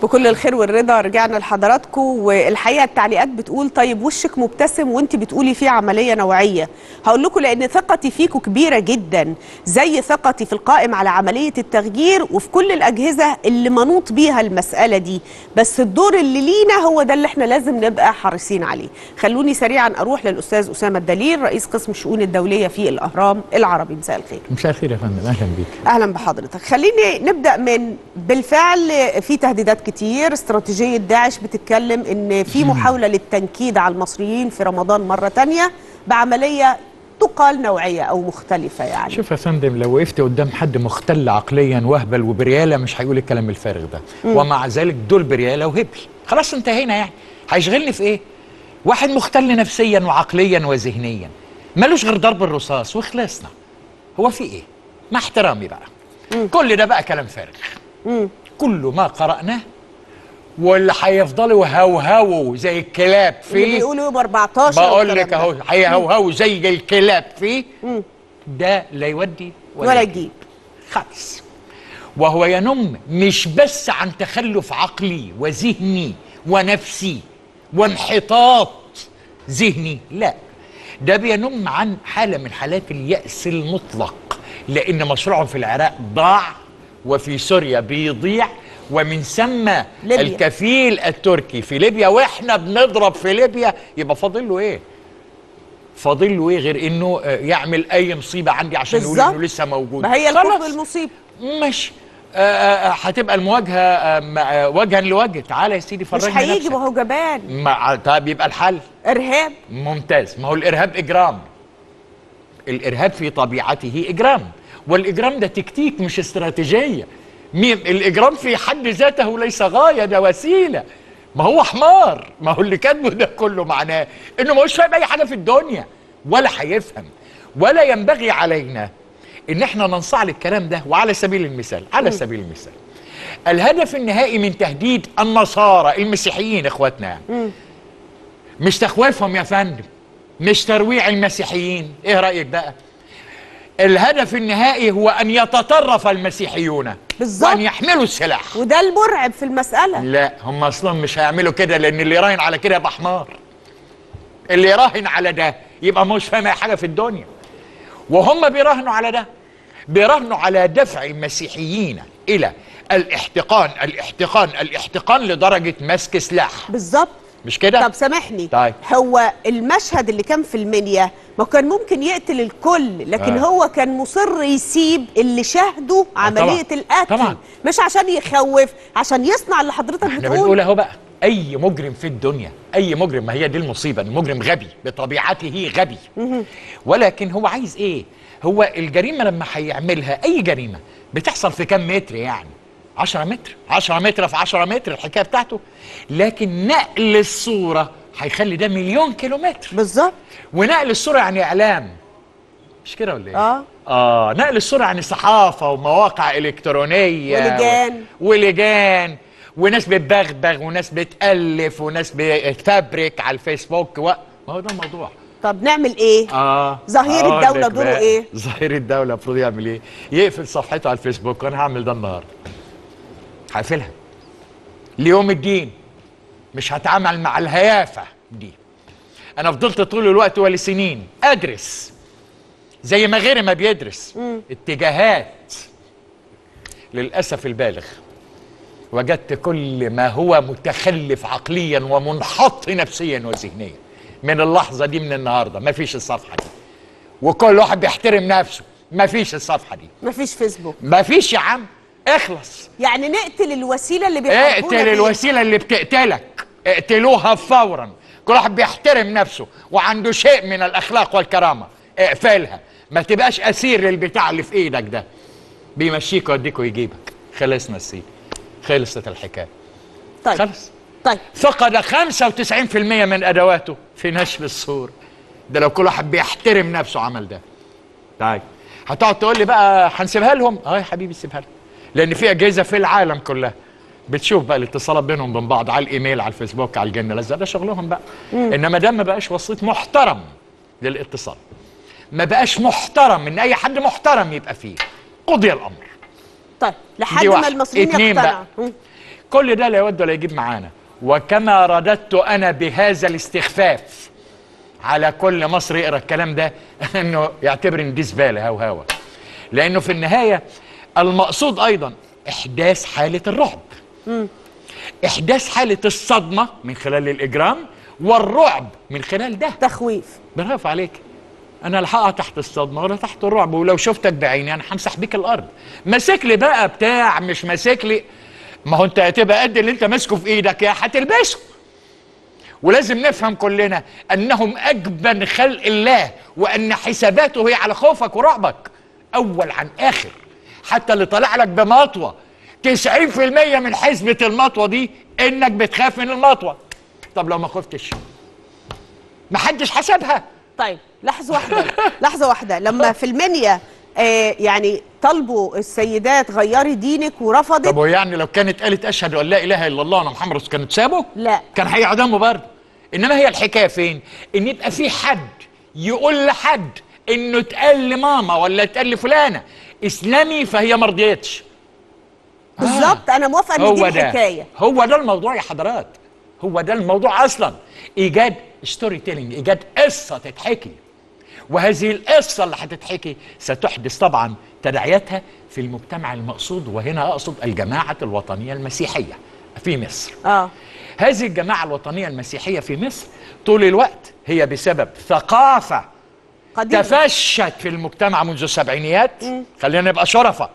بكل الخير والرضا رجعنا لحضراتكم، والحقيقه التعليقات بتقول طيب وشك مبتسم وانت بتقولي فيه عمليه نوعيه. هقول لكم لان ثقتي فيكم كبيره جدا زي ثقتي في القائم على عمليه التغيير وفي كل الاجهزه اللي منوط بيها المساله دي، بس الدور اللي لينا هو ده اللي احنا لازم نبقى حريصين عليه. خلوني سريعا اروح للاستاذ اسامه الدليل رئيس قسم الشؤون الدوليه في الاهرام العربي. مساء الخير. مساء الخير يا فندم، اهلا بيك. اهلا بحضرتك. خليني نبدا من بالفعل في تهديدات كتير، استراتيجيه داعش بتتكلم ان في محاوله للتنكيد على المصريين في رمضان مره تانية بعمليه تقال نوعيه او مختلفه. يعني شوف يا فندم، لو وقفت قدام حد مختل عقليا وهبل وبرياله مش هيقول الكلام الفارغ ده. ومع ذلك دول برياله وهبل، خلاص انتهينا. يعني هيشغلني في ايه؟ واحد مختل نفسيا وعقليا وذهنيا ملوش غير ضرب الرصاص وخلصنا. هو في ايه؟ مع احترامي بقى كل ده بقى كلام فارغ. كل ما قرأناه واللي هيفضلوا هوهوا زي الكلاب فيه، اللي بيقولوا يوم 14 بقول لك اهو هيهوهوا زي الكلاب فيه، ده لا يودي ولا يجيب خالص. وهو ينم مش بس عن تخلف عقلي وذهني ونفسي وانحطاط ذهني، لا، ده بينم عن حالة من حالات اليأس المطلق، لأن مشروعهم في العراق ضاع وفي سوريا بيضيع، ومن ثم الكفيل التركي في ليبيا، واحنا بنضرب في ليبيا، يبقى فاضل له ايه؟ فاضل له ايه غير انه يعمل اي مصيبه عندي عشان يقول انه لسه موجود. ما هي الحب المصيبه ماشي. هتبقى المواجهه وجها لوجه. تعالى يا سيدي فرجني نفسك. مش هيجي، ما هو جبان. طب يبقى الحل ارهاب. ممتاز. ما هو الارهاب اجرام. الارهاب في طبيعته اجرام، والاجرام ده تكتيك مش استراتيجيه. الاجرام في حد ذاته ليس غايه، ده وسيله. ما هو حمار. ما هو اللي كاتبه ده كله معناه انه مش فاهم اي حاجه في الدنيا ولا هيفهم. ولا ينبغي علينا ان احنا ننصاع للكلام ده. وعلى سبيل المثال، الهدف النهائي من تهديد النصارى المسيحيين اخواتنا مش تخويفهم يا فندم، مش ترويع المسيحيين. ايه رايك بقى؟ الهدف النهائي هو ان يتطرف المسيحيون بالظبط، وان يحملوا السلاح. وده المرعب في المساله. لا، هم اصلا مش هيعملوا كده، لان اللي يراهن على كده يبقى حمار. اللي يراهن على ده يبقى مش فاهم اي حاجه في الدنيا. وهم بيراهنوا على ده، بيراهنوا على دفع المسيحيين الى الاحتقان لدرجه مسك سلاح. بالظبط، مش كده؟ طب سامحني، طيب. هو المشهد اللي كان في المنيا ما كان ممكن يقتل الكل، لكن هو كان مصر يسيب اللي شاهدوا عملية طبعا. القتل. طبعا. مش عشان يخوف، عشان يصنع اللي حضرتك احنا بنقول اهو بقى، اي مجرم في الدنيا، اي مجرم، ما هي دي المصيبة، المجرم غبي بطبيعته، غبي. ولكن هو عايز ايه؟ هو الجريمة لما هيعملها، اي جريمة بتحصل في كام متر؟ يعني 10 متر، 10 متر في 10 متر الحكاية بتاعته. لكن نقل الصورة هيخلي ده مليون كيلومتر. بالظبط. ونقل الصورة يعني إعلام، مش كده ولا إيه؟ نقل الصورة يعني صحافة ومواقع إلكترونية ولجان وناس بتبغبغ وناس بتألف وناس بتفبرك على الفيسبوك ما هو ده الموضوع. طب نعمل إيه؟ ظهير الدولة دوره إيه؟ ظهير الدولة المفروض يعمل إيه؟ يقفل صفحته على الفيسبوك. وأنا هعمل ده النهاردة، هقفلها ليوم الدين. مش هتعامل مع الهيافة دي. أنا فضلت طول الوقت ولسنين أدرس زي ما غيري ما بيدرس اتجاهات. للأسف البالغ وجدت كل ما هو متخلف عقليا ومنحط نفسيا وذهنيا. من اللحظة دي، من النهاردة، ما فيش الصفحة دي. وكل واحد بيحترم نفسه. ما فيش الصفحة دي، ما فيش فيسبوك، ما فيش يا عم. اخلص. يعني نقتل الوسيلة اللي بيحاربونا بيها. اقتل الوسيلة اللي بتقتلك، اقتلوها فورا. كل واحد بيحترم نفسه وعنده شيء من الأخلاق والكرامة، اقفلها. ما تبقاش أسير للبتاع اللي في إيدك ده، بيمشيك ويوديك ويجيبك. خلصنا السيد، خلصت الحكاية. طيب خلص. طيب، فقد 95% من أدواته في نشر الصورة ده. لو كل واحد بيحترم نفسه عمل ده. طيب هتقعد تقول لي بقى هنسيبها لهم؟ يا حبيبي سيبها لهم، لأن في أجهزة في العالم كلها بتشوف بقى الاتصالات بينهم وبين بعض على الايميل، على الفيسبوك، على الجن لزق، ده شغلهم بقى. انما ده ما بقاش وسيط محترم للاتصال، ما بقاش محترم ان اي حد محترم يبقى فيه. قضي الامر. طيب لحد ما المصريين يقتنعوا. كل ده لا يود ولا يجيب معانا. وكما رددت انا بهذا الاستخفاف على كل مصري يقرا الكلام ده انه يعتبر ان دي زباله هوهاوه، لانه في النهايه المقصود ايضا احداث حاله الرعب، احداث حاله الصدمه من خلال الاجرام، والرعب من خلال ده تخويف. برافو عليك. انا لا هقع تحت الصدمه ولا تحت الرعب، ولو شفتك بعيني انا همسح بيك الارض. ماسك لي بقى بتاع، مش ماسك لي، ما هو انت هتبقى قد اللي انت ماسكه في ايدك يا هتلبسه. ولازم نفهم كلنا انهم اجبن خلق الله، وان حساباته هي على خوفك ورعبك اول عن اخر. حتى اللي طلع لك بمطوه 90% من حسبه المطوه دي انك بتخاف من المطوه. طب لو ما خفتش محدش حسبها. طيب لحظه واحده لحظه واحده، لما في المنيا يعني طلبوا السيدات غيري دينك ورفضت. طب ويعني لو كانت قالت اشهد ان لا اله الا الله وانا محمد رسول كانت سابه؟ لا، كان هيعدموا برضه. انما هي الحكايه فين؟ ان يبقى في حد يقول لحد انه اتقال لماما ولا اتقال لفلانه اسلامي فهي ما رضيتش. بالظبط. انا موافقه ان دي الحكايه. هو ده الموضوع يا حضرات، هو ده الموضوع اصلا. ايجاد ستوري تيلينج، ايجاد قصه تتحكي، وهذه القصه اللي هتتحكي ستحدث طبعا تداعياتها في المجتمع المقصود، وهنا اقصد الجماعه الوطنيه المسيحيه في مصر. هذه الجماعه الوطنيه المسيحيه في مصر طول الوقت هي بسبب ثقافه قديمة تفشت في المجتمع منذ السبعينيات. خلينا نبقى شرفة.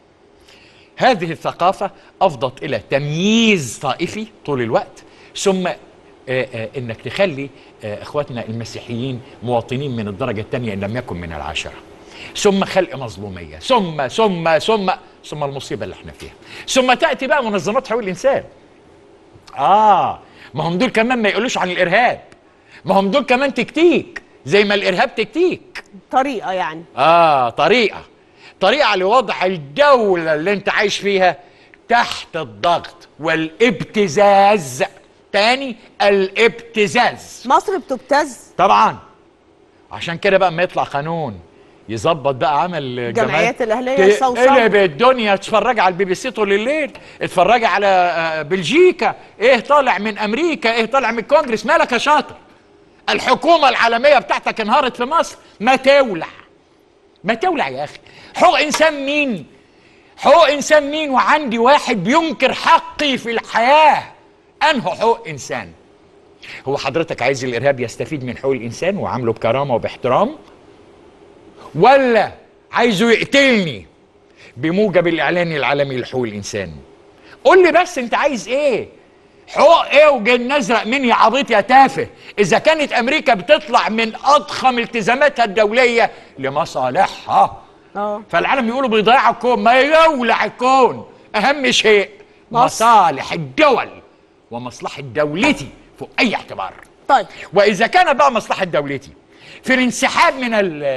هذه الثقافة أفضت إلى تمييز طائفي طول الوقت، ثم إنك تخلي إخواتنا المسيحيين مواطنين من الدرجة الثانية إن لم يكن من العاشرة، ثم خلق مظلومية، ثم المصيبة اللي احنا فيها، ثم تأتي بقى منظمات حقوق الإنسان. ما هم دول كمان ما يقولوش عن الإرهاب، ما هم دول كمان تكتيك زي ما الإرهاب تكتيك، طريقة يعني. طريقة لوضع الدولة اللي انت عايش فيها تحت الضغط والابتزاز. تاني، الابتزاز. مصر بتبتز طبعا. عشان كده بقى ما يطلع قانون يظبط بقى عمل جمعيات الاهليه تقلب الدنيا. اتفرجي على البي بي سي طول الليل، اتفرجي على بلجيكا، ايه طالع من امريكا، ايه طالع من الكونجرس. مالك يا شاطر؟ الحكومه العالميه بتاعتك انهارت في مصر. ما تولع يا اخي. حقوق انسان مين؟ حقوق انسان مين وعندي واحد بينكر حقي في الحياه؟ انه حقوق انسان. هو حضرتك عايز الارهاب يستفيد من حقوق الانسان وعامله بكرامه وباحترام، ولا عايزه يقتلني بموجب الاعلان العالمي لحقوق الانسان؟ قول لي بس انت عايز ايه؟ حقوق ايه وجن ازرق مين يا عبيط يا تافه؟ اذا كانت امريكا بتطلع من اضخم التزاماتها الدوليه لمصالحها، فالعالم يقولوا بيضيع الكون. ما يولع الكون. اهم شيء مصالح الدول ومصلحه دولتي فوق اي اعتبار. طيب، واذا كان بقى مصلحه دولتي في الانسحاب من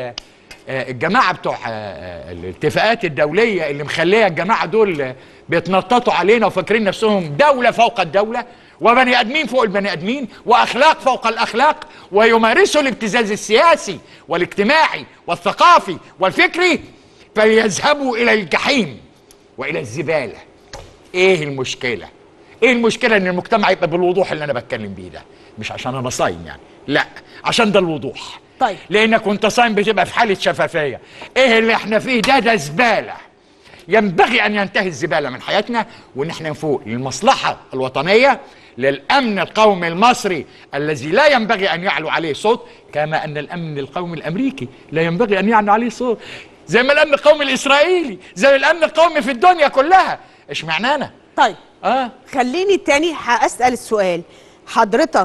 الجماعه بتوع الاتفاقات الدوليه اللي مخليه الجماعه دول بيتنططوا علينا وفاكرين نفسهم دوله فوق الدوله وبني ادمين فوق البني ادمين واخلاق فوق الاخلاق، ويمارسوا الابتزاز السياسي والاجتماعي والثقافي والفكري، فليذهبوا الى الجحيم والى الزباله. ايه المشكله؟ ايه المشكله ان المجتمع يبقى بالوضوح اللي انا بتكلم بيه ده؟ مش عشان انا صايم يعني، لا، عشان ده الوضوح. طيب، لانك وانت صايم بتبقى في حاله شفافيه. ايه اللي احنا فيه ده زباله. ينبغي ان ينتهي الزباله من حياتنا، وان احنا نفوق للمصلحه الوطنيه، للامن القومي المصري الذي لا ينبغي ان يعلو عليه صوت، كما ان الامن القومي الامريكي لا ينبغي ان يعلو عليه صوت، زي ما الامن القومي الاسرائيلي، زي الامن القومي في الدنيا كلها. ايش معنانا؟ طيب، خليني تاني هاسال السؤال. حضرتك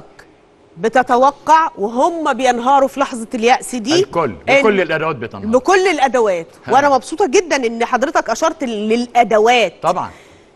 بتتوقع وهم بينهاروا في لحظه اليأس دي بكل الادوات بتنهار، بكل الادوات، وانا مبسوطه جدا ان حضرتك اشرت للادوات. طبعا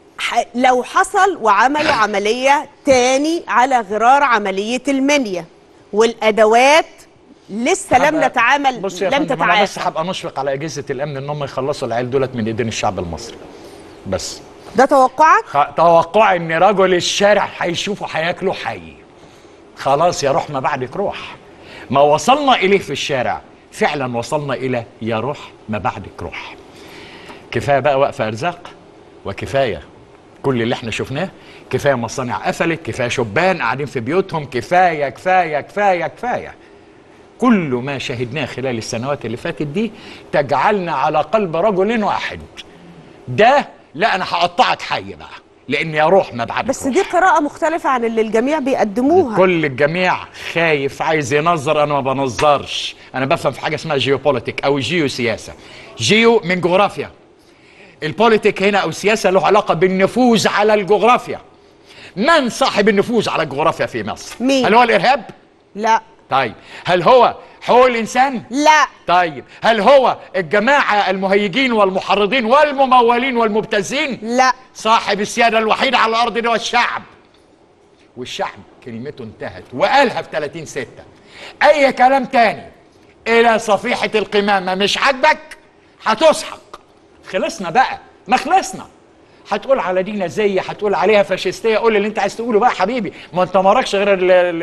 لو حصل وعملوا عمليه تاني على غرار عمليه المنيا والادوات لسه لم نتعامل، لم تتعامل. انا بس هبقى مشفق على اجهزه الامن ان هم يخلصوا العيال دولت من ايدين الشعب المصري. بس ده توقعك؟ توقعي ان رجل الشارع هيشوفه هياكله حي. خلاص يا روح ما بعدك روح. ما وصلنا اليه في الشارع فعلا وصلنا الى يا روح ما بعدك روح. كفايه بقى وقف ارزاق، وكفايه كل اللي احنا شفناه كفايه مصانع قفلت، كفايه شبان قاعدين في بيوتهم، كفايه كفايه كفايه كفايه. كل ما شاهدناه خلال السنوات اللي فاتت دي تجعلنا على قلب رجل واحد. ده لا انا هقطعك حي بقى لان يا روح ما بعد بس روح. دي قراءة مختلفة عن اللي الجميع بيقدموها. كل الجميع خايف عايز ينظر، انا ما بنظرش، انا بفهم في حاجه اسمها جيوبوليتيك او جيو سياسه. جيو من جغرافيا، البوليتيك هنا او السياسه له علاقه بالنفوذ على الجغرافيا. من صاحب النفوذ على الجغرافيا في مصر؟ مين؟ هل هو الارهاب؟ لا. طيب هل هو حقوق الانسان؟ لا. طيب هل هو الجماعه المهيجين والمحرضين والممولين والمبتزين؟ لا. صاحب السياده الوحيده على الارض ده هو الشعب، والشعب كلمته انتهت وقالها في 30/6. اي كلام تاني الى صفيحه القمامه مش عاجبك هتسحق. خلصنا بقى، ما خلصنا. هتقول على دي نازيه، هتقول عليها فاشيستيه، قول اللي انت عايز تقوله بقى حبيبي، ما انت مراكش غير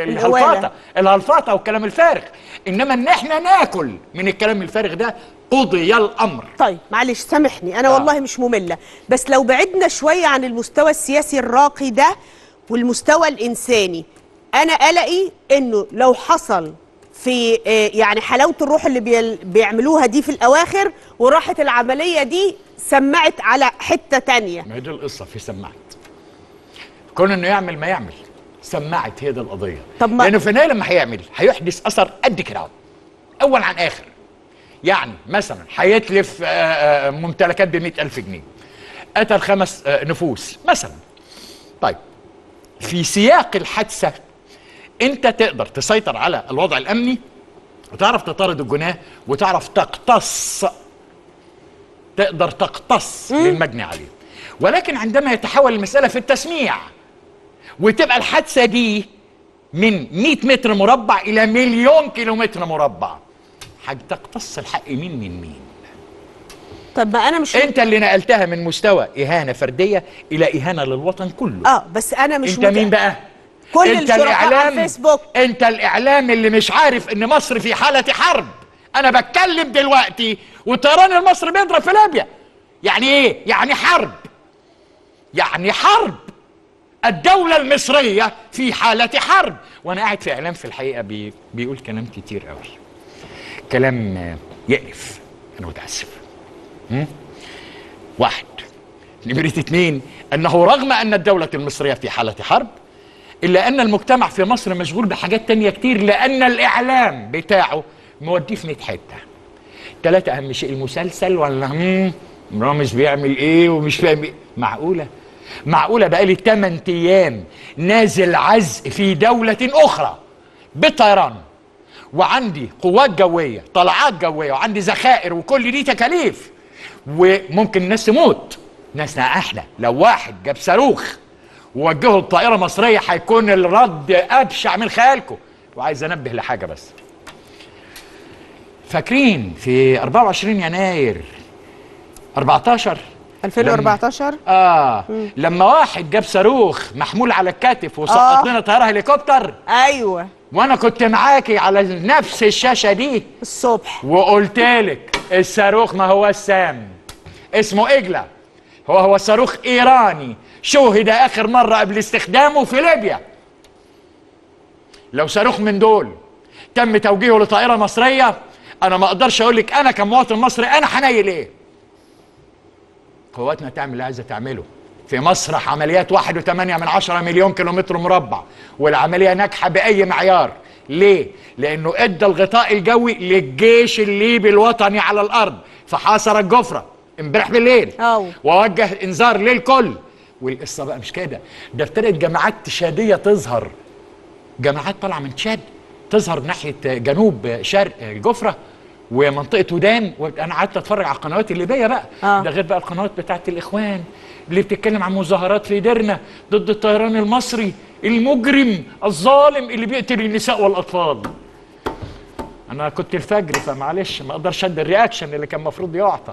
الهلفاطه والكلام الفارغ. انما ان احنا ناكل من الكلام الفارغ ده قضي الامر. طيب معلش سامحني انا والله مش ممله، بس لو بعدنا شويه عن المستوى السياسي الراقي ده والمستوى الانساني، انا قلقي انه لو حصل في يعني حلاوه الروح اللي بيعملوها دي في الاواخر وراحت العمليه دي سمعت على حته تانية. ما هي دي القصه، في سمعت كون انه يعمل ما يعمل، سمعت هي دي القضيه. طب ما لانه في النهايه لما هيعمل هيحدث اثر قد كده اول عن اخر. يعني مثلا هيتلف ممتلكات ب100,000 جنيه، قتل 5 نفوس مثلا. طيب في سياق الحادثه انت تقدر تسيطر على الوضع الامني وتعرف تطارد الجناه وتعرف تقتص، تقدر تقتص للمجني عليه. ولكن عندما يتحول المساله في التسميع وتبقى الحادثه دي من 100 متر مربع الى 1,000,000 كيلومتر مربع، هتقتص الحق مين؟ طب ما انا مش انت اللي نقلتها من مستوى اهانه فرديه الى اهانه للوطن كله. بس انا مش انت مين بقى؟ كل انت الشركاء على الاعلام، الفيسبوك. انت الاعلام اللي مش عارف ان مصر في حاله حرب. انا بتكلم دلوقتي والطيران المصري بيضرب في ليبيا. يعني ايه؟ يعني حرب، يعني حرب. الدولة المصرية في حالة حرب. وانا قاعد في اعلام في الحقيقة بيقول كلام كتير قوي، كلام يقرف. انا متأسف. 1. نمرة 2 انه رغم ان الدولة المصرية في حالة حرب الا ان المجتمع في مصر مشغول بحاجات تانية كتير، لان الاعلام بتاعه موديه في 100 حتة. 3 اهم شيء المسلسل ولا رامز بيعمل ايه ومش فاهم ايه. معقولة بقالي 8 ايام نازل عزق في دولة اخرى بالطيران، وعندي قوات جوية، طلعات جوية، وعندي ذخائر، وكل دي تكاليف، وممكن الناس تموت. ناسنا احنا لو واحد جاب صاروخ ووجهه الطائرة مصرية هيكون الرد ابشع من خيالكم. وعايز انبه لحاجة بس، فاكرين في 24 يناير 14 2014 لما واحد جاب صاروخ محمول على الكتف وسقط لنا طياره هليكوبتر؟ ايوه، وانا كنت معاكي على نفس الشاشه دي الصبح وقلت لك الصاروخ ما هو السام، اسمه إجلة، هو صاروخ ايراني شوهد اخر مره قبل استخدامه في ليبيا. لو صاروخ من دول تم توجيهه لطائره مصريه انا ما اقدرش اقول لك انا كمواطن مصري انا هنيل ايه. قواتنا تعمل اللي عايزه تعمله في مصر. عمليات 1.8 مليون كيلومتر مربع، والعمليه ناجحه باي معيار. ليه؟ لانه ادى الغطاء الجوي للجيش الليبي الوطني على الارض، فحاصر الجفره امبارح بالليل ووجه انذار للكل. والقصه بقى مش كده، ده ابتدت جماعات تشاديه تظهر، جماعات طالعه من تشاد تظهر ناحيه جنوب شرق الجفره ومنطقه ودان. وانا قعدت اتفرج على القنوات الليبيه بقى ده غير بقى القنوات بتاعت الاخوان اللي بتتكلم عن مظاهرات في ديرنا ضد الطيران المصري المجرم الظالم اللي بيقتل النساء والاطفال. انا كنت الفجر فمعلش ما اقدرش ادي الرياكشن اللي كان المفروض يعطى.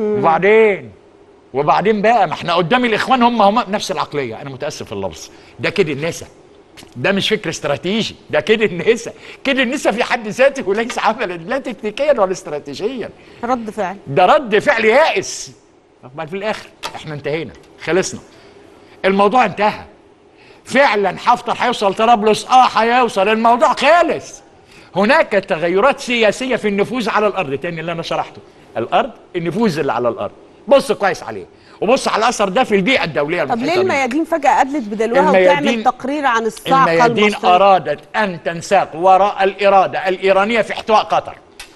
وبعدين بقى ما احنا قدام الاخوان هم نفس العقليه. انا متاسف في اللفظ، ده كده النسا، ده مش فكر استراتيجي، ده كده النسا. كده النسا في حد ذاته وليس عملا لا تكتيكيا ولا استراتيجيا، رد فعل. ده رد فعل يائس. بعد في الاخر احنا انتهينا، خلصنا. الموضوع انتهى. فعلا حفتر هيوصل طرابلس، هيوصل، الموضوع خالص. هناك تغيرات سياسيه في النفوذ على الارض، تاني اللي انا شرحته، الارض، النفوذ اللي على الارض، بص كويس عليه وبص على الاثر ده في البيئه الدوليه. طب ليه الميادين فجاه قدلت بدلوها وتعمل تقرير عن الصاعقه المصريه؟ الميادين ارادت ان تنساق وراء الاراده الايرانيه في احتواء قطر.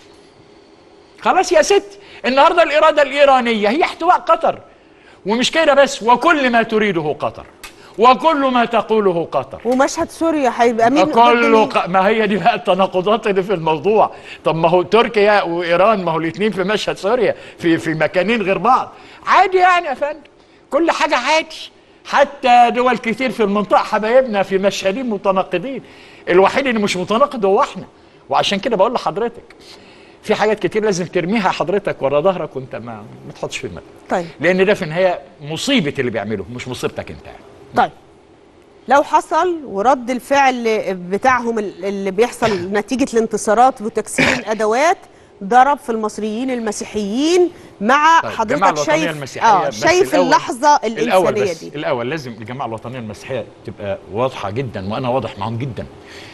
خلاص يا ست، النهارده الاراده الايرانيه هي احتواء قطر، ومش كده بس، وكل ما تريده قطر، وكل ما تقوله قطر. ومشهد سوريا هيبقى مين؟ كله ما هي دي بقى التناقضات اللي في الموضوع. طب ما هو تركيا وايران، ما هو الاثنين في مشهد سوريا في مكانين غير بعض. عادي يعني يا فندم، كل حاجه عادي. حتى دول كتير في المنطقه حبايبنا في مشهدين متناقضين، الوحيد اللي مش متناقض هو احنا. وعشان كده بقول لحضرتك في حاجات كتير لازم ترميها حضرتك ورا ظهرك وانت ما تحطش في دماغك. طيب. لان ده في النهايه مصيبه اللي بيعمله، مش مصيبتك انت. طيب لو حصل ورد الفعل بتاعهم اللي بيحصل نتيجه الانتصارات وتكسير الادوات ضرب في المصريين المسيحيين مع طيب. حضرتك شايف اللحظه الانسانيه دي؟ الاول لازم الجماعه الوطنيه المسيحيه تبقى واضحه جدا، وانا واضح معهم جدا.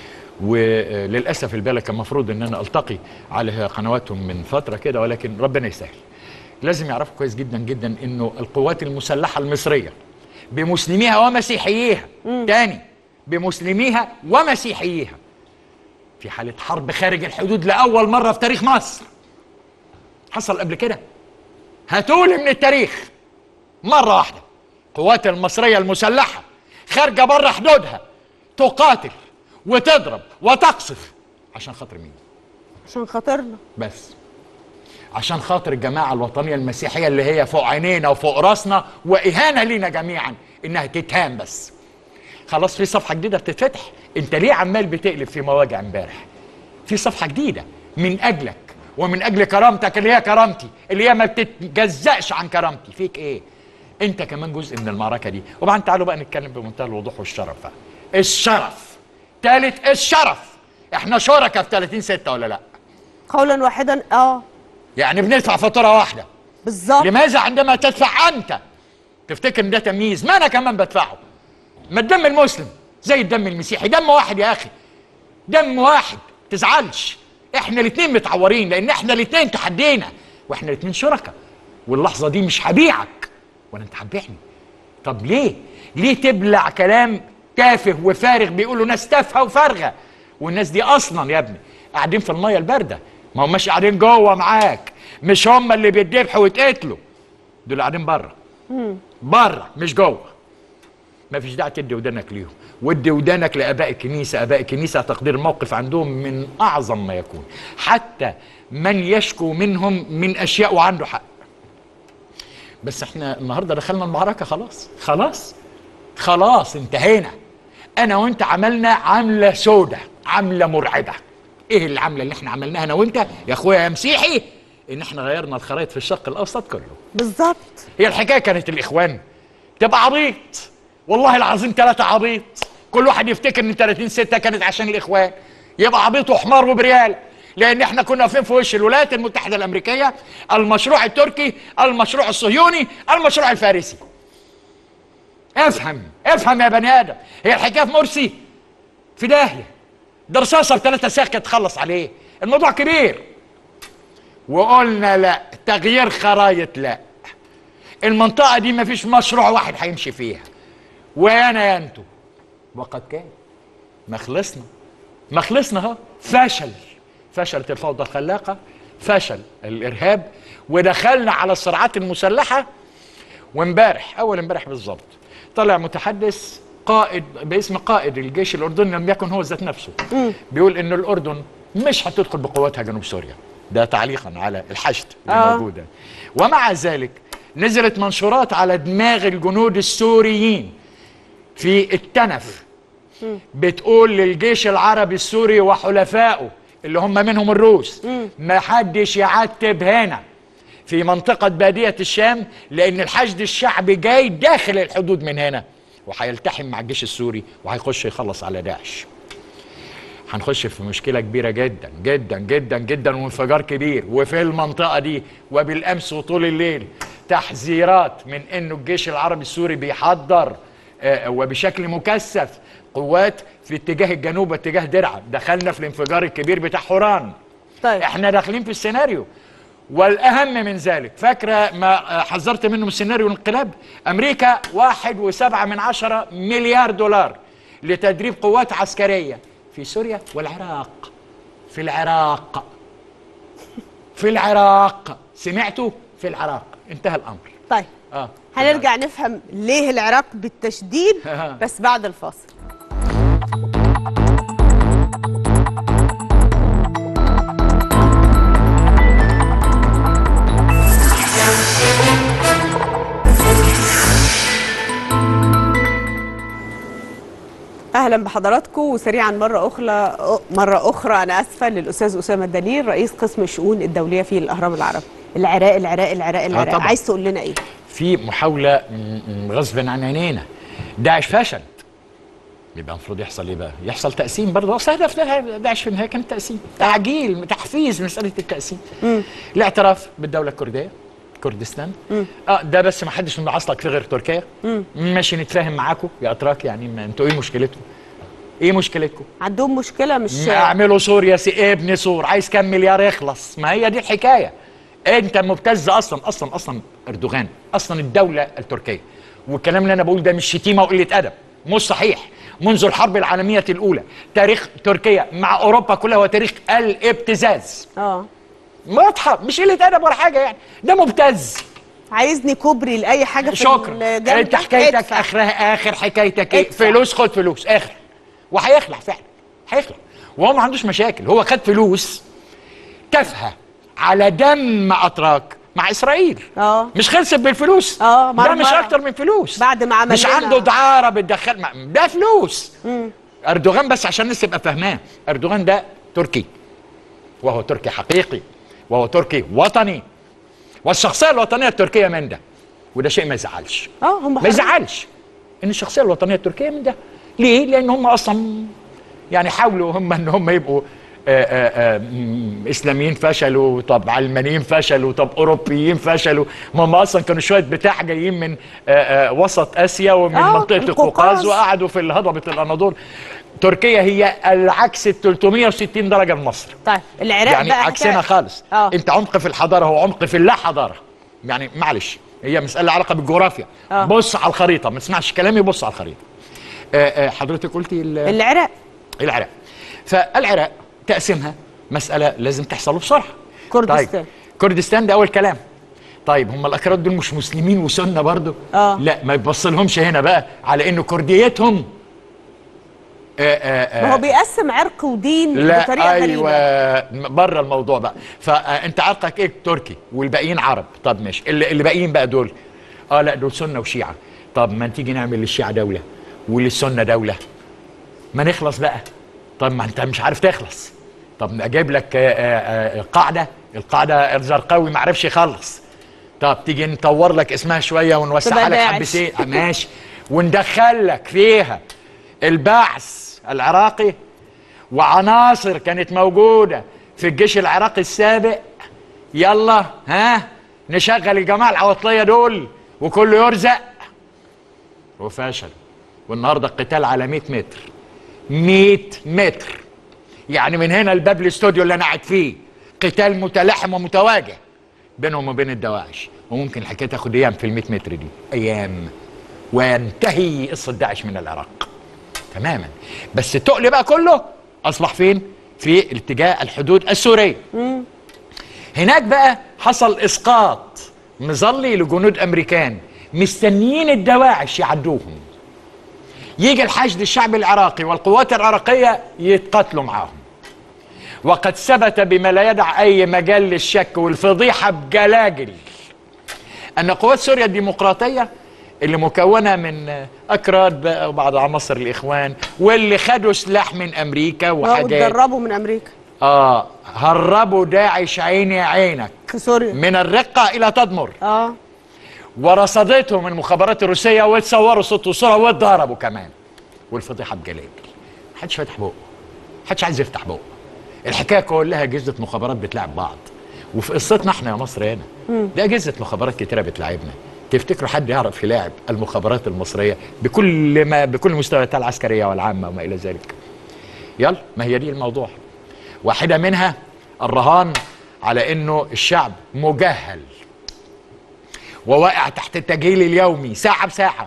وللاسف البالة كان المفروض ان انا التقي على قنواتهم من فتره كده، ولكن ربنا يسهل. لازم يعرفوا كويس جدا جدا انه القوات المسلحه المصريه بمسلميها ومسيحييها، تاني بمسلميها ومسيحييها، في حاله حرب خارج الحدود لاول مره في تاريخ مصر. حصل قبل كده؟ هاتولي من التاريخ مره واحده القوات المصريه المسلحه خارجه بره حدودها تقاتل وتضرب وتقصف عشان خاطر مين؟ عشان خاطرنا بس، عشان خاطر الجماعه الوطنيه المسيحيه اللي هي فوق عينينا وفوق راسنا، واهانه لينا جميعا انها تتهان بس. خلاص في صفحه جديده بتتفتح. انت ليه عمال بتقلب في مواجع امبارح؟ في صفحه جديده من اجلك ومن اجل كرامتك اللي هي كرامتي، اللي هي ما بتتجزأش عن كرامتي. فيك ايه؟ انت كمان جزء من المعركه دي. وبعدين تعالوا بقى نتكلم بمنتهى الوضوح والشرف بقى. الشرف ثالث، الشرف. احنا شركاء في 30/6 ولا لا؟ قولا واحدا. يعني بندفع فاتوره واحده بالظبط. لماذا عندما تدفع انت تفتكر ان ده تمييز؟ ما انا كمان بدفعه. ما الدم المسلم زي الدم المسيحي، دم واحد يا اخي، دم واحد، تزعلش. احنا الاثنين متعورين لان احنا الاثنين تحدينا، واحنا الاثنين شركاء. واللحظه دي مش هبيعك ولا انت هتبيعني. طب ليه تبلع كلام تافه وفارغ بيقولوا ناس تافهه وفارغه؟ والناس دي اصلا يا ابني قاعدين في الميه البارده، ما هماش قاعدين جوه معاك، مش هم اللي بيتذبحوا ويتقتلوا، دول قاعدين بره. بره مش جوه. ما فيش داعي تدي ودانك ليهم، ودي ودانك لاباء الكنيسه. اباء الكنيسه تقدير الموقف عندهم من اعظم ما يكون، حتى من يشكو منهم من اشياء وعنده حق. بس احنا النهارده دخلنا المعركه، خلاص انتهينا. انا وانت عملنا عمله سودة، عمله مرعبه. ايه العمله اللي احنا عملناها انا وانت يا اخويا يا مسيحي؟ ان احنا غيرنا الخرائط في الشرق الاوسط كله. بالظبط. هي الحكايه كانت الاخوان تبقى عبيط، والله العظيم 3 عبيط، كل واحد يفتكر ان 30/6 كانت عشان الاخوان، يبقى عبيط وحمار وبريال. لان احنا كنا واقفين في وش الولايات المتحده الامريكيه، المشروع التركي، المشروع الصهيوني، المشروع الفارسي. افهم يا بني ادم. هي الحكايه في مرسي في داهيه، ده رصاصه ب3 ساعات تخلص عليه، الموضوع كبير. وقلنا لا، تغيير خرايط لا، المنطقه دي ما فيش مشروع واحد هيمشي فيها، وانا يا انتو. وقد كان ما خلصنا اهو. فشلت الفوضى الخلاقه، فشل الارهاب، ودخلنا على الصراعات المسلحه. وامبارح اول امبارح بالظبط طلع متحدث قائد باسم قائد الجيش الاردني، لم يكن هو ذات نفسه، بيقول ان الاردن مش هتدخل بقواتها جنوب سوريا. ده تعليقا على الحشد الموجوده. ومع ذلك نزلت منشورات على دماغ الجنود السوريين في التنف بتقول للجيش العربي السوري وحلفائه اللي هم منهم الروس ما حدش يعتب هنا في منطقة بادية الشام، لأن الحشد الشعبي جاي داخل الحدود من هنا وهيلتحم مع الجيش السوري وهيخش يخلص على داعش. هنخش في مشكلة كبيرة جدا جدا جدا جدا وانفجار كبير. وفي المنطقة دي وبالأمس وطول الليل تحذيرات من إنه الجيش العربي السوري بيحضر وبشكل مكثف قوات في اتجاه الجنوب واتجاه درعا. دخلنا في الانفجار الكبير بتاع حوران. طيب احنا داخلين في السيناريو. والاهم من ذلك، فاكره ما حذرت منه من سيناريو الانقلاب؟ امريكا 1.7 مليار دولار لتدريب قوات عسكريه في سوريا والعراق. في العراق سمعتوا؟ في العراق. انتهى الامر. طيب هنرجع نفهم ليه العراق بالتشديد بس بعد الفاصل. اهلا بحضراتكم. وسريعا مره اخرى انا اسفه للاستاذ اسامه الدليل رئيس قسم الشؤون الدوليه في الاهرام العربي. العراق عايز تقول لنا ايه؟ في محاوله غصب عن عينينا. داعش فشلت، يبقى المفروض يحصل ايه بقى؟ يحصل تقسيم برضه. اصل هدف داعش في النهايه كان تقسيم، تعجيل، تحفيز مساله التقسيم. الاعتراف بالدوله الكرديه، كردستان. ده بس ما حدش من عصلك فيه غير تركيا. ماشي، نتفاهم معاكم يا اتراك، يعني انتوا ايه مشكلتكم؟ ايه مشكلتكم؟ عندهم مشكله مش اعملوا سوريا ابن سور، عايز كام مليار يخلص؟ ما هي دي الحكايه. انت مبتز اصلا اردوغان، اصلا الدوله التركيه. والكلام اللي انا بقول ده مش شتيمه وقله ادب، مش صحيح. منذ الحرب العالميه الاولى تاريخ تركيا مع اوروبا كلها هو تاريخ الابتزاز. واضحه، مش قله ادب ولا حاجه يعني، ده مبتز. عايزني كوبري لاي حاجه في شكرا. انت حكايتك اخر حكايتك ايه؟ فلوس، خد فلوس اخر. وهيخلع فعلا، هيخلع. وهو ما عندوش مشاكل، هو خد فلوس تافهه على دم اتراك مع اسرائيل. مش خلصت بالفلوس. ده مش اكتر من فلوس. بعد ما عمل مش عنده دعاره بتدخل، ده فلوس. اردوغان بس عشان الناس تبقى فاهماه، اردوغان ده تركي، وهو تركي حقيقي، وهو تركي وطني، والشخصيه الوطنيه التركيه من ده. وده شيء ما يزعلش. ما يزعلش ان الشخصيه الوطنيه التركيه من ده. ليه؟ لان هم اصلا يعني حاولوا ان هم يبقوا اسلاميين فشلوا، طب علمانيين فشلوا، طب اوروبيين فشلوا. هم اصلا كانوا شويه بتاع جايين من وسط اسيا ومن منطقه القوقاز وقعدوا في هضبه الاناضول. تركيا هي العكس 360 درجه لمصر. طيب العراق يعني بقى عكسنا خالص. انت عمق في الحضاره، هو عمق في اللا حضاره. يعني معلش، هي مساله علاقه بالجغرافيا. بص على الخريطه، ما تسمعش كلامي، بص على الخريطه. حضرتك قلتي العراق. فالعراق تقسيمها مساله لازم تحصل بسرعه. كردستان. طيب كردستان ده اول كلام. طيب هم الاكراد دول مش مسلمين وسنه برضه؟ لا، ما يبصلهمش هنا بقى على انه كرديتهم ما هو بيقسم عرق ودين بطريقه غريبه. ايوه، بره الموضوع بقى. فانت عرقك ايه؟ تركي، والباقيين عرب. طب ماشي، اللي باقيين بقى دول لا، دول سنه وشيعه. طب ما تيجي نعمل للشيعه دوله وللسنه دوله، ما نخلص بقى. طب ما انت مش عارف تخلص. طب اجيب لك القاعده الزرقاوي ما عرفش يخلص. طب تيجي نطور لك اسمها شويه ونوسعها لك حبتين، ماشي، وندخل لك فيها البعث العراقي وعناصر كانت موجوده في الجيش العراقي السابق. يلا نشغل الجماعه العواطليه دول وكله يرزق. وفشل. والنهارده القتال على 100 متر. 100 متر، يعني من هنا لباب الاستوديو اللي انا قاعد فيه قتال متلاحم ومتواجه بينهم وبين الدواعش. وممكن الحكايه تاخد ايام في ال 100 متر دي، ايام، وينتهي قصه داعش من العراق تماما. بس التقل بقى كله اصبح فين؟ في اتجاه الحدود السوريه. هناك بقى حصل اسقاط مظلي لجنود امريكان مستنيين الدواعش يعدوهم. يجي الحشد الشعبي العراقي والقوات العراقيه يتقاتلوا معاهم. وقد ثبت بما لا يدع اي مجال للشك والفضيحه بجلاجل ان قوات سوريا الديمقراطيه اللي مكونه من اكراد بقى وبعض عناصر الاخوان واللي خدوا سلاح من امريكا وحاجات واتدربوا من امريكا، هربوا داعش عيني عينك في سوريا من الرقه الى تدمر. ورصدتهم المخابرات الروسيه وتصوروا صوت وصوره واتضربوا كمان. والفضيحه بجلاجل، محدش فاتح بقه، محدش عايز يفتح بقه. الحكايه كلها اجهزه مخابرات بتلعب بعض. وفي قصتنا احنا يا مصر هنا ده اجهزه مخابرات كتيره بتلعبنا. تفتكروا حد يعرف يلاعب المخابرات المصريه بكل المستويات العسكريه والعامه وما الى ذلك؟ يلا، ما هي دي الموضوع. واحده منها الرهان على انه الشعب مجهل وواقع تحت التجهيل اليومي ساعه بساعه،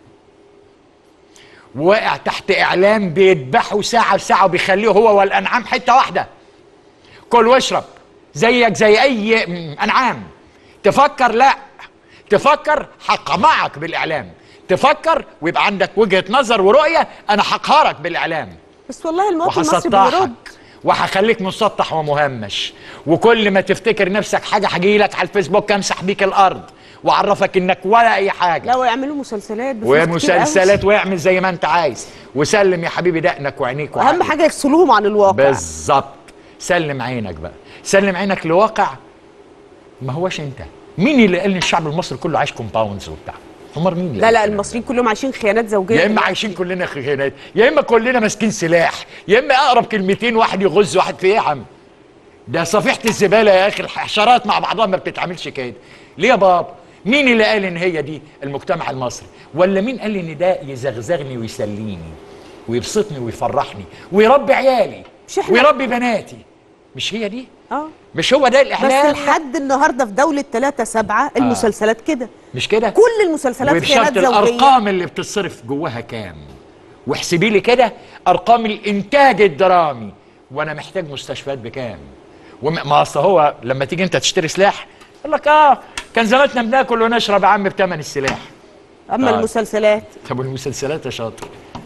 وواقع تحت اعلام بيذبحه ساعه بساعه وبيخليه هو والانعام حته واحده. كل واشرب زيك زي اي انعام. تفكر لا، تفكر هقمعك بالاعلام، تفكر ويبقى عندك وجهه نظر ورؤيه، انا هقهرك بالاعلام. بس والله المواطن المصري بيرد، وهخليك مسطح ومهمش، وكل ما تفتكر نفسك حاجه هجيلك على الفيسبوك امسح بيك الارض واعرفك انك ولا اي حاجه. لا، ويعملوا مسلسلات ومسلسلات واعمل زي ما انت عايز، وسلم يا حبيبي دقنك وعينيك وعقلك. اهم حاجه يفصلوهم عن الواقع. بالظبط. سلم عينك بقى، سلم عينك لواقع ما هوش انت. مين اللي قال ان الشعب المصري كله عايش كومباوندز وبتاع؟ عمر مين؟ لا المصريين كلهم عايشين خيانات زوجيه. يا اما عايشين كلنا خيانات، يا اما كلنا ماسكين سلاح، يا اما اقرب كلمتين واحد يغز واحد في ايه يا عم؟ ده صفيحه الزباله يا اخي، الحشرات مع بعضها ما بتتعاملش كده. ليه يا بابا؟ مين اللي قال ان هي دي المجتمع المصري؟ ولا مين قال ان ده يزغزغني ويسليني ويبسطني ويفرحني ويربي عيالي ويربي بناتي؟ مش هي دي؟ مش هو ده الاحلام؟ بس لحد النهارده في دوله 3/7 المسلسلات كده. مش كده؟ كل المسلسلات خيانات زوجيه. الارقام اللي بتصرف جواها كام؟ واحسبي لي كده ارقام الانتاج الدرامي، وانا محتاج مستشفيات بكام؟ ما اصل هو لما تيجي انت تشتري سلاح يقول لك كان زماننا بناكل ونشرب يا عم بثمن السلاح. اما المسلسلات، طب والمسلسلات يا شاطر؟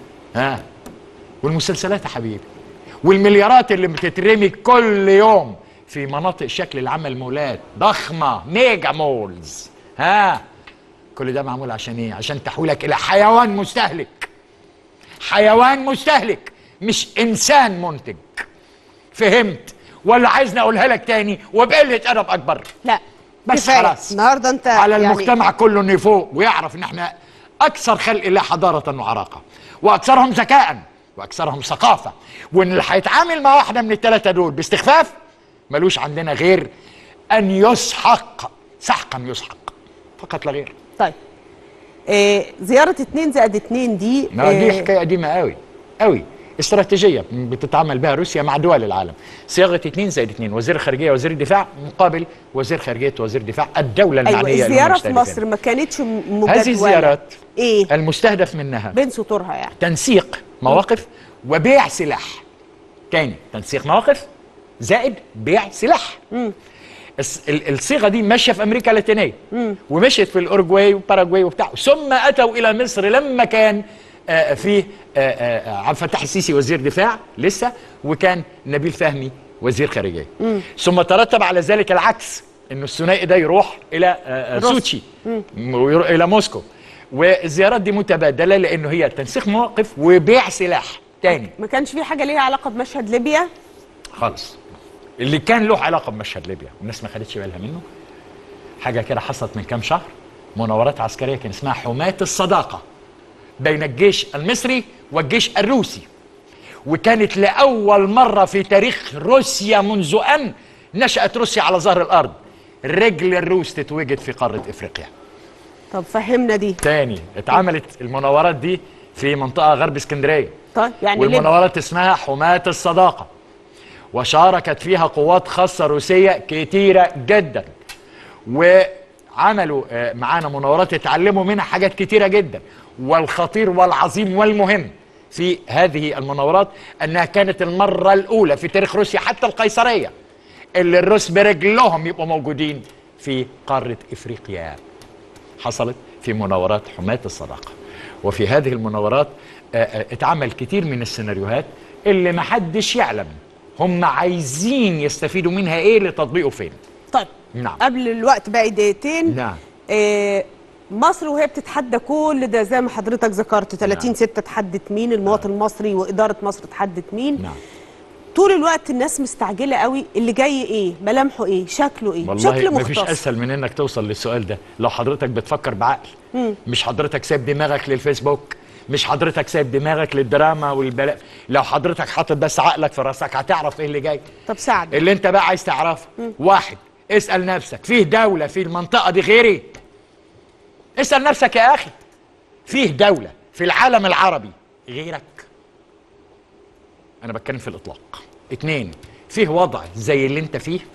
والمسلسلات يا حبيبي، والمليارات اللي بتترمي كل يوم في مناطق شكل العمل مولات ضخمه، ميجا مولز. كل ده معمول عشان ايه؟ عشان تحويلك الى حيوان مستهلك. حيوان مستهلك مش انسان منتج. فهمت؟ ولا عايزني اقولها لك تاني وبقله ادب اكبر؟ لا بس خلاص. النهارده انت على المجتمع كله انه يفوق ويعرف ان احنا اكثر خلق الله حضاره وعراقه، واكثرهم ذكاء، واكثرهم ثقافه، وان اللي هيتعامل مع واحده من الثلاثه دول باستخفاف ملوش عندنا غير ان يسحق سحقا يسحق فقط لا غير. طيب زياره 2+2 دي دي حكايه قديمه قوي قوي، استراتيجيه بتتعامل بها روسيا مع دول العالم. صياغه 2+2، وزير الخارجيه وزير الدفاع مقابل وزير خارجيه وزير دفاع الدوله المعنيه. أيوة، الزياره في مصر ما كانتش مجدوله. هذه الزيارات المستهدف منها بين سطورها يعني تنسيق مواقف وبيع سلاح. تاني، تنسيق مواقف زائد بيع سلاح. الصيغه دي ماشيه في امريكا اللاتينيه ومشيت في الاورجواي وباراجواي وبتاع، ثم اتوا الى مصر لما كان فيه عبد الفتاح السيسي وزير دفاع لسه، وكان نبيل فهمي وزير خارجيه. ثم ترتب على ذلك العكس، انه الثنائي ده يروح الى سوتشي ويروح الى موسكو. والزيارات دي متبادله لانه هي تنسيق مواقف وبيع سلاح. تاني، ما كانش في حاجه ليها علاقه بمشهد ليبيا خالص. اللي كان له علاقه بمشهد ليبيا والناس ما خدتش بالها منه حاجه كده حصلت من كام شهر، مناورات عسكريه كان اسمها حماة الصداقه بين الجيش المصري والجيش الروسي، وكانت لاول مره في تاريخ روسيا منذ ان نشأت روسيا على ظهر الارض رجل الروس تتوجد في قاره افريقيا. طب فهمنا دي. تاني، اتعملت المناورات دي في منطقه غرب اسكندريه. طيب يعني والمناورات اسمها حماة الصداقه، وشاركت فيها قوات خاصه روسيه كتيره جدا، وعملوا معانا مناورات اتعلموا منها حاجات كتيره جدا. والخطير والعظيم والمهم في هذه المناورات انها كانت المره الاولى في تاريخ روسيا حتى القيصريه اللي الروس برجلهم يبقوا موجودين في قاره افريقيا. حصلت في مناورات حماة الصداقه. وفي هذه المناورات اتعمل كتير من السيناريوهات اللي محدش يعلم هم عايزين يستفيدوا منها ايه لتطبيقه فين. طيب نعم. قبل الوقت باقي دقيقتين. نعم. مصر وهي بتتحدى كل ده زي ما حضرتك ذكرت 30/6 تحدت مين؟ المواطن المصري وإدارة مصر تحدت مين؟ نعم. طول الوقت الناس مستعجلة قوي، اللي جاي ايه؟ ملامحه ايه؟ شكله ايه؟ والله شكل مختص. مفيش اسهل من انك توصل للسؤال ده لو حضرتك بتفكر بعقل. مش حضرتك سايب دماغك للفيسبوك، مش حضرتك سايب دماغك للدراما والبلاء. لو حضرتك حاطط بس عقلك في راسك هتعرف ايه اللي جاي. طب ساعد اللي انت بقى عايز تعرفه. واحد، اسأل نفسك فيه دولة في المنطقة دي غيري؟ اسال نفسك يا اخي، فيه دوله في العالم العربي غيرك؟ انا بتكلم في الاطلاق. 2، فيه وضع زي اللي انت فيه؟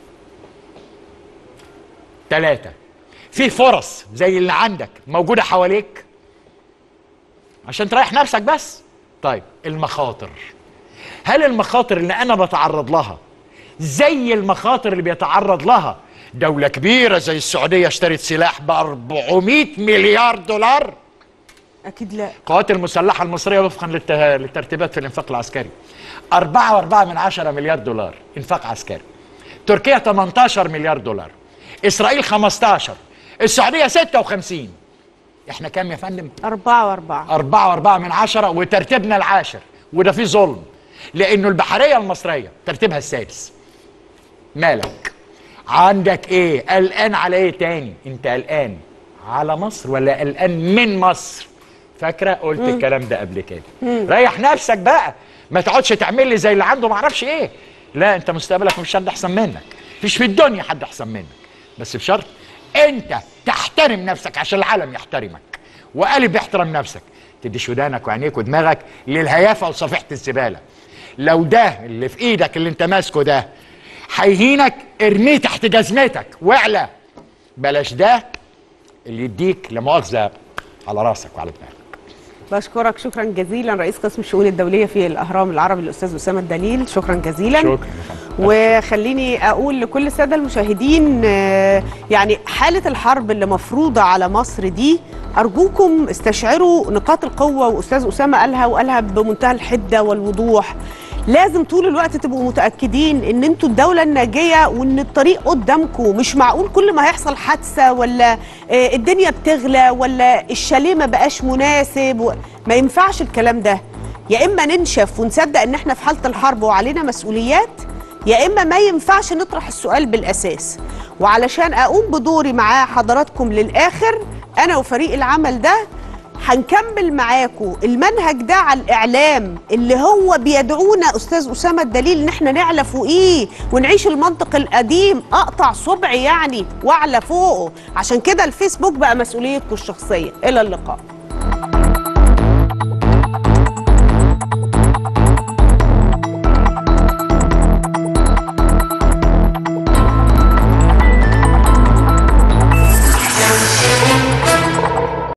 3، فيه فرص زي اللي عندك موجوده حواليك عشان تريح نفسك بس؟ طيب المخاطر، هل المخاطر اللي انا بتعرض لها زي المخاطر اللي بيتعرض لها دولة كبيرة زي السعودية اشترت سلاح ب 400 مليار دولار؟ اكيد لا. القوات المسلحة المصرية وفقا للترتيبات في الانفاق العسكري 4.4 مليار دولار انفاق عسكري. تركيا 18 مليار دولار، اسرائيل 15، السعودية 56. احنا كام يا فندم؟ 4.4 وترتيبنا العاشر، وده فيه ظلم لانه البحرية المصرية ترتيبها السادس. مالك؟ عندك ايه؟ قلقان على ايه تاني؟ انت قلقان على مصر ولا قلقان من مصر؟ فاكره قلت الكلام ده قبل كده. ريح نفسك بقى، ما تقعدش تعمل لي زي اللي عنده معرفش ايه. لا، انت مستقبلك مش حد احسن منك، مفيش في الدنيا حد احسن منك، بس بشرط انت تحترم نفسك عشان العالم يحترمك، وقالب يحترم نفسك. تديش ودانك وعينيك ودماغك للهيافه وصفيحه الزباله. لو ده اللي في ايدك اللي انت ماسكه ده هيهينك، ارميه تحت جزمتك واعلى. بلاش ده اللي يديك لا مؤاخذه على راسك وعلى دماغك. بشكرك شكرا جزيلا رئيس قسم الشؤون الدوليه في الاهرام العربي الاستاذ اسامه الدليل، شكرا جزيلا. شكرا. وخليني اقول لكل الساده المشاهدين يعني حاله الحرب اللي مفروضه على مصر دي ارجوكم استشعروا نقاط القوه، واستاذ اسامه قالها بمنتهى الحده والوضوح. لازم طول الوقت تبقوا متأكدين ان انتوا الدولة الناجية وان الطريق قدامكم. مش معقول كل ما هيحصل حادثة ولا الدنيا بتغلى ولا الشاليه ما بقاش مناسب ما ينفعش الكلام ده. يا اما ننشف ونصدق ان احنا في حالة الحرب وعلينا مسؤوليات، يا اما ما ينفعش نطرح السؤال بالاساس. وعلشان اقوم بدوري مع حضراتكم للاخر، انا وفريق العمل ده هنكمل معاكم المنهج ده على الإعلام اللي هو بيدعونا أستاذ أسامة الدليل إن احنا نعلى فوقيه ونعيش المنطق القديم، أقطع صبعي يعني وأعلى فوقه. عشان كده الفيسبوك بقى مسؤوليتكم الشخصية. إلى اللقاء.